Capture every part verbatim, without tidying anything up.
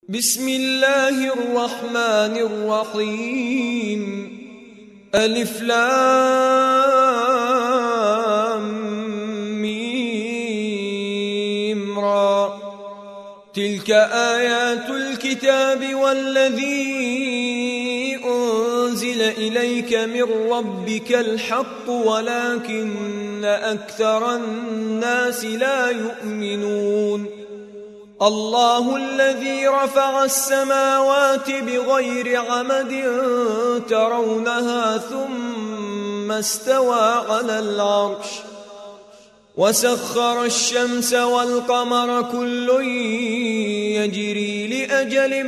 بسم الله الرحمن الرحيم. ألف لام ميم را. تلك آيات الكتاب والذي أنزل إليك من ربك الحق ولكن أكثر الناس لا يؤمنون. الله الذي رفع السماوات بغير عمد ترونها ثم استوى على العرش وسخر الشمس والقمر كل يجري لأجل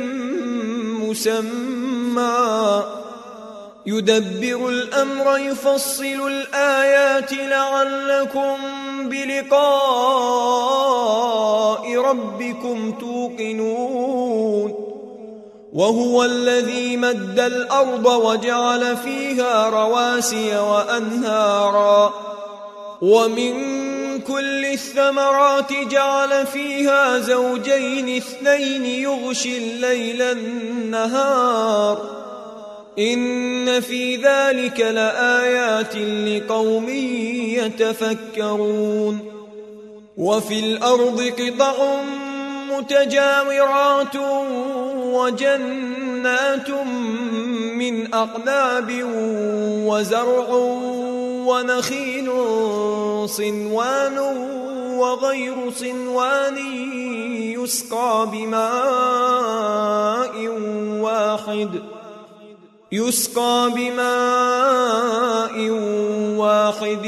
مسمى يدبر الأمر يفصل الآيات لعلكم بلقاء ربكم توقنون. وهو الذي مد الأرض وجعل فيها رواسي وأنهارا ومن كل الثمرات جعل فيها زوجين اثنين يغشي الليل النهار إن في ذلك لآيات لقوم يتفكرون. وفي الأرض قطع متجاورات وجنات من أعناب وزرع ونخيل صنوان وغير صنوان يسقى بماء واحد يسقى بماء واحد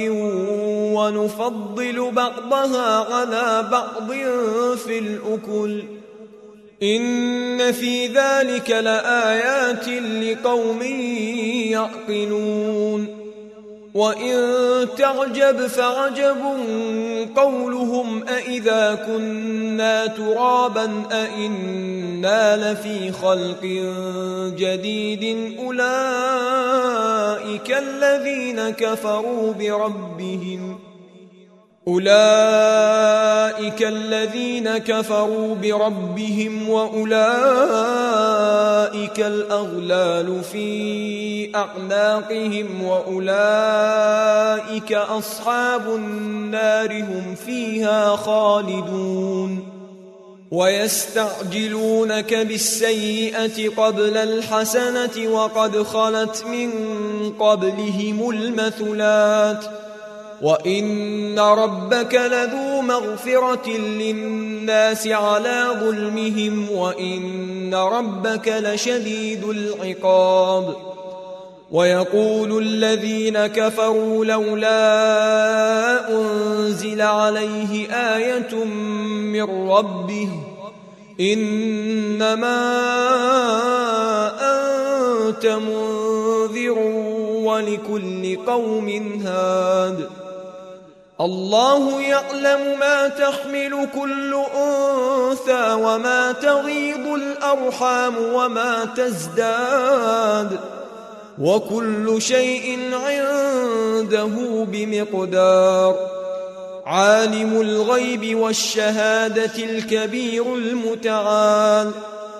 ونفضل بعضها على بعض في الأكل إن في ذلك لآيات لقوم يعقلون. وإن تعجب فعجب قولهم أإذا كنا ترابا أإنا لفي خلق جديد أولئك الذين كفروا بربهم أولئك الذين كفروا بربهم وأولئك الأغلال في أعناقهم وأولئك أصحاب النار هم فيها خالدون. ويستعجلونك بالسيئة قبل الحسنة وقد خلت من قبلهم المثلات وإن ربك لذو مغفرة للناس على ظلمهم وإن ربك لشديد العقاب. ويقول الذين كفروا لولا أنزل عليه آية من ربه إنما أنت منذر ولكل قوم هاد. الله يعلم ما تحمل كل أنثى وما تغيض الأرحام وما تزداد وكل شيء عنده بمقدار. عالم الغيب والشهادة الكبير المتعال.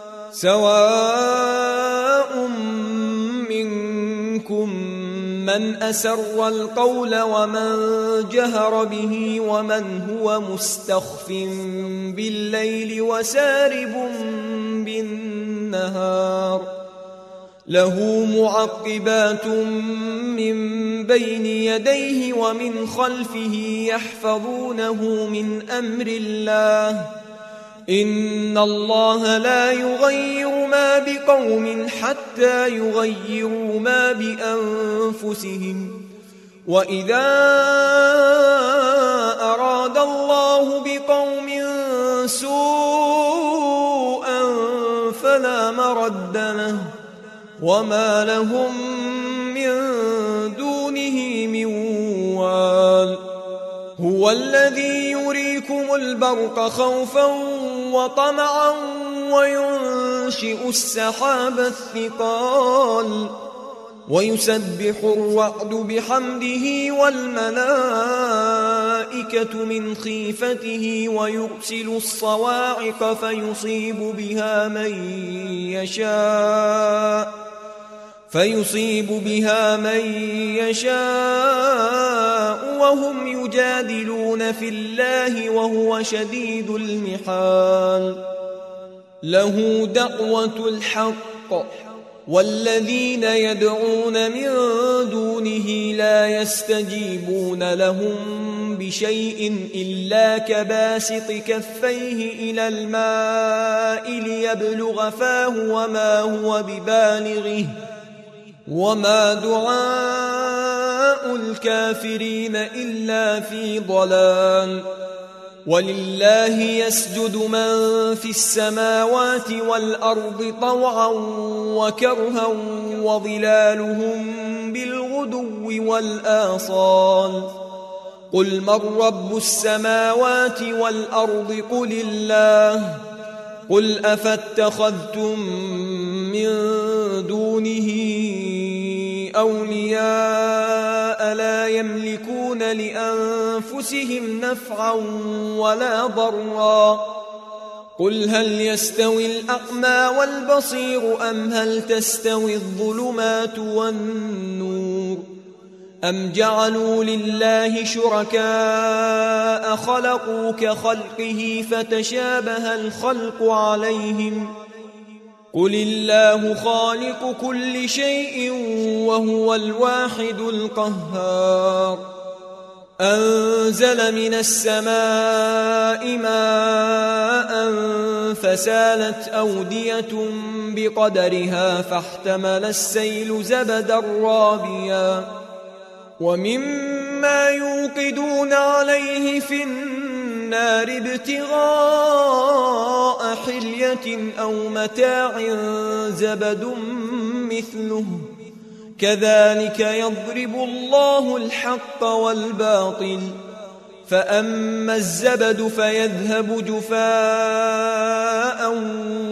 سواء منكم من أسر القول ومن جهر به ومن هو مستخف بالليل وسارب بالنهار له معقبات من بين يديه ومن خلفه يحفظونه من أمر الله إن الله لا يغير ما بقوم حتى يغيروا ما بأنفسهم وإذا أراد الله بقوم سوءا فلا مرد له وما لهم من دونه من وال. هو الذي يريكم البرق خوفا وطمعا وينشئ السحاب الثقال ويسبح الرعد بحمده والملائكة الملائكة من خيفته ويرسل الصواعق فيصيب بها من يشاء فيصيب بها من يشاء وهم يجادلون في الله وهو شديد المحال. له دعوة الحق والذين يدعون من دونه لا يستجيبون لهم بشيء إلا كباسط كفيه إلى الماء ليبلغ فاه وما هو ببالغه وما دعاء الكافرين إلا في ضلال. ولله يسجد من في السماوات والأرض طوعا وكرها وظلالهم بالغدو والآصال. قل من رب السماوات والأرض قل الله. قل أفاتخذتم من دونه أولياء لا يملكون لأنفسهم نفعا ولا ضرا. قل هل يستوي الأعمى والبصير أم هل تستوي الظلمات والنور أم جعلوا لله شركاء خلقوا كخلقه فتشابه الخلق عليهم. قل الله خالق كل شيء وهو الواحد القهار. أنزل من السماء ماء فسالت أودية بقدرها فاحتمل السيل زبدا رابيا ومما يوقدون عليه في النار ابتغاء حلية أو متاع زبد مثله كذلك يضرب الله الحق والباطل. فأما الزبد فيذهب جفاء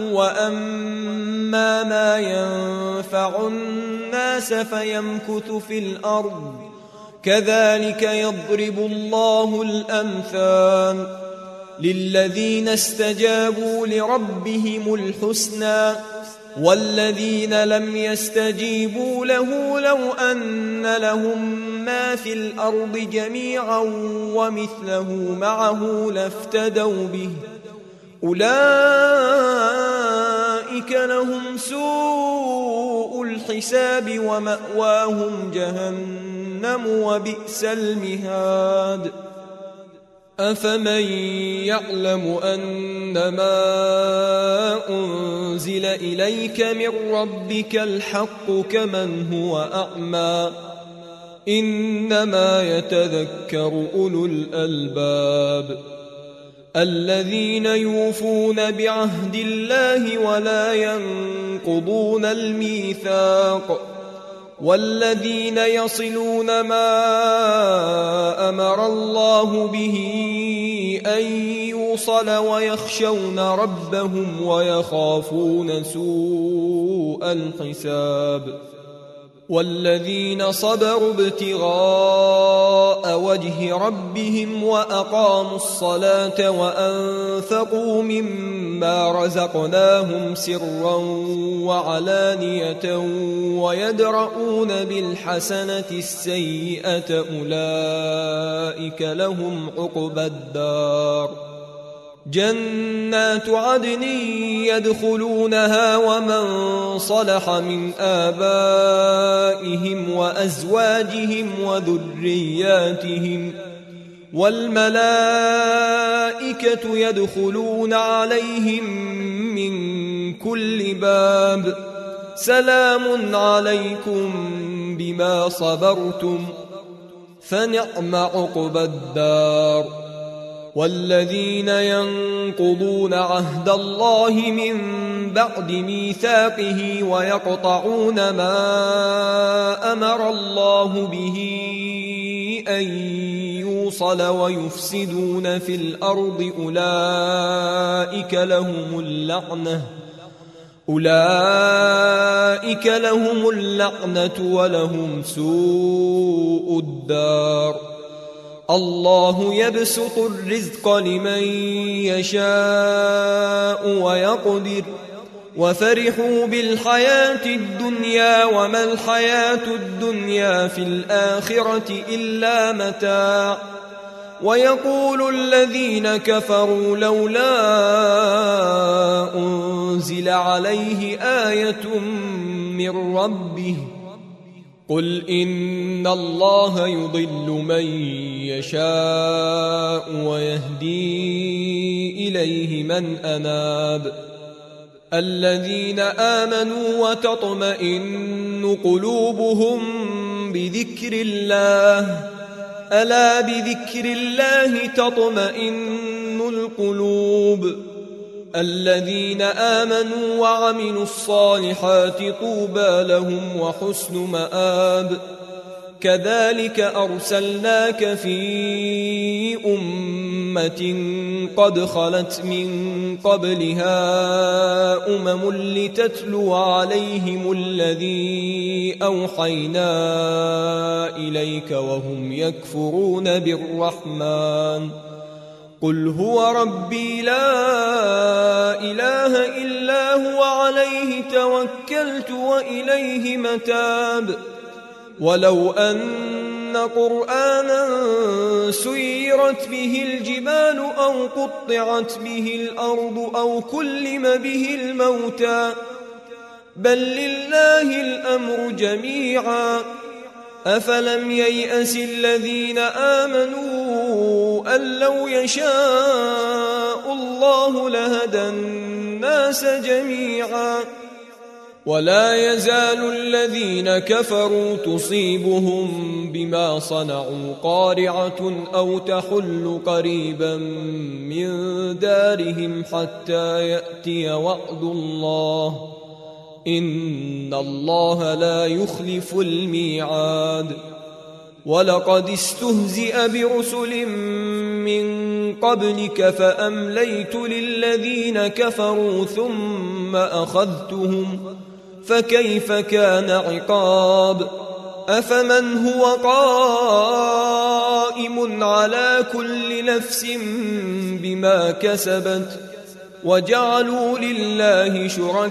وأما ما ينفع الناس فيمكث في الأرض كذلك يضرب الله الأمثال. للذين استجابوا لربهم الحسنى والذين لم يستجيبوا له لو أن لهم ما في الأرض جميعا ومثله معه لافتدوا به أولئك لهم سوء الحساب ومأواهم جهنم وبئس المهاد. أفمن يعلم أنما أنزل إليك من ربك الحق كمن هو أعمى إنما يتذكر أولو الألباب الذين يوفون بعهد الله ولا ينقضون الميثاق والذين يصلون ما أمر الله به أن يوصل ويخشون ربهم ويخافون سوء الحساب والذين صبروا ابتغاء وجه ربهم وأقاموا الصلاة وأنفقوا مما رزقناهم سرا وعلانية ويدرؤون بالحسنة السيئة أولئك لهم عقبى الدار جنات عدن يدخلونها ومن صلح من آبائهم وأزواجهم وذرياتهم والملائكة يدخلون عليهم من كل باب سلام عليكم بما صبرتم فنعم عقبى الدار. والذين ينقضون عهد الله من بعد ميثاقه ويقطعون ما أمر الله به أن يوصل ويفسدون في الأرض أولئك لهم اللعنة أولئك لهم اللعنة ولهم سوء الدار. الله يبسط الرزق لمن يشاء ويقدر وفرحوا بالحياة الدنيا وما الحياة الدنيا في الآخرة إلا متاع ويقول الذين كفروا لولا أنزل عليه آية من ربه قل إن الله يضل من يشاء ويهدي إليه من أناب الذين آمنوا وتطمئن قلوبهم بذكر الله ألا بذكر الله تطمئن القلوب الذين آمنوا وعملوا الصالحات طوبى لهم وحسن مآب كذلك أرسلناك في أمة قد خلت من قبلها أمم لتتلو عليهم الذي أوحينا إليك وهم يكفرون بالرحمن قل هو ربي لا إله إلا هو عليه توكلت وإليه متاب ولو أن قرآنا سيرت به الجبال أو قطعت به الأرض أو كلم به الموتى بل لله الأمر جميعا أفلم ييأس الذين آمنوا أن لو يشاء الله لهدى الناس جميعا ولا يزال الذين كفروا تصيبهم بما صنعوا قارعة أو تحل قريبا من دارهم حتى يأتي وعد الله إن الله لا يخلف الميعاد ولقد استهزئ برسل من قبلك فأمليت للذين كفروا ثم أخذتهم فكيف كان عقاب أفمن هو قائم على كل نفس بما كسبت وجعلوا لله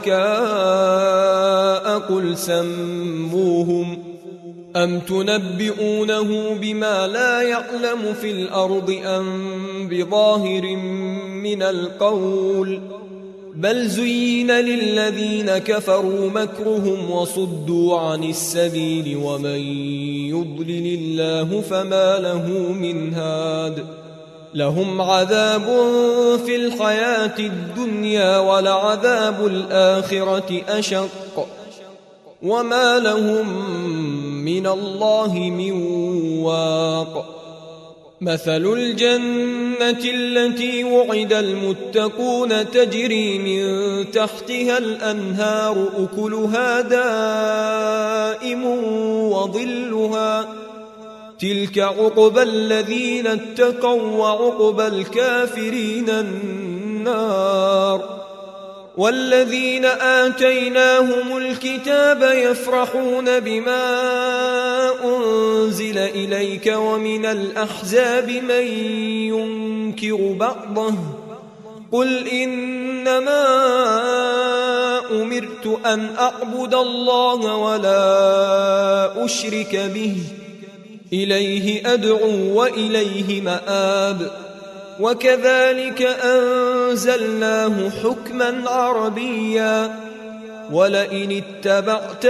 شركاء قل سموهم أم تنبئونه بما لا يعلم في الأرض أم بظاهر من القول بل زين للذين كفروا مكرهم وصدوا عن السبيل ومن يضلل الله فما له من هاد لهم عذاب في الحياة الدنيا ولعذاب الآخرة أشق وما لهم من الله من واق مثل الجنة التي وعد المتقون تجري من تحتها الأنهار أكلها دائم وظلها تلك عقبى الذين اتقوا وعقبى الكافرين النار والذين آتيناهم الكتاب يفرحون بما أنزل إليك ومن الأحزاب من ينكر بعضه قل إنما أمرت أن أعبد الله ولا أشرك به إليه أدعو وإليه مآب وكذلك أنزلناه حكما عربيا ولئن اتبعت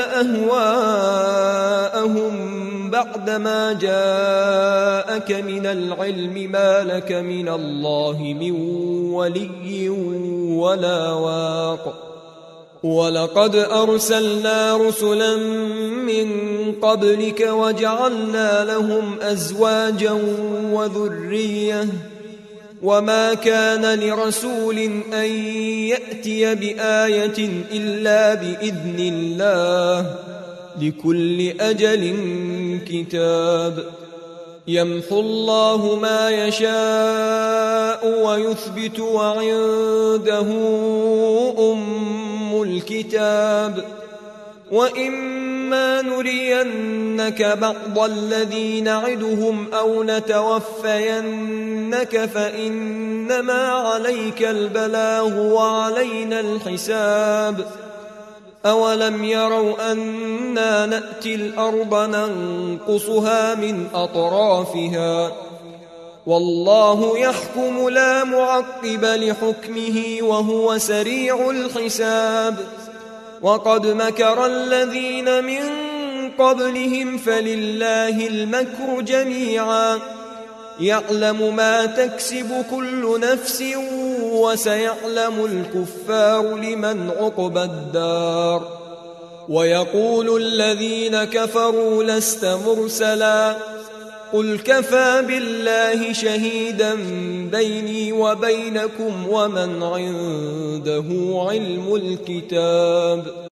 أهواءهم بعدما جاءك من العلم ما لك من الله من ولي ولا واق ولقد أرسلنا رسلا من قبلك وجعلنا لهم أزواجا وذرية وما كان لرسول أن يأتي بآية إلا بإذن الله لكل أجل كتاب يمحو الله ما يشاء ويثبت وعنده أم الكتاب وإما نرينك بعض الذي نعدهم أو نتوفينك فإنما عليك البلاغ وعلينا الحساب. أولم يروا أنا نأتي الأرض ننقصها من أطرافها والله يحكم لا معقب لحكمه وهو سريع الحساب. وقد مكر الذين من قبلهم فلله المكر جميعا يعلم ما تكسب كل نفس وسيعلم الكفار لمن عقبى الدار. ويقول الذين كفروا لست مرسلا قل كفى بالله شهيدا بيني وبينكم ومن عنده علم الكتاب.